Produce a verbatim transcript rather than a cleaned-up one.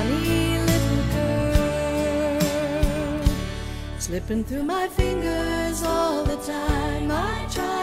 funny little girl, slipping through my fingers all the time. I try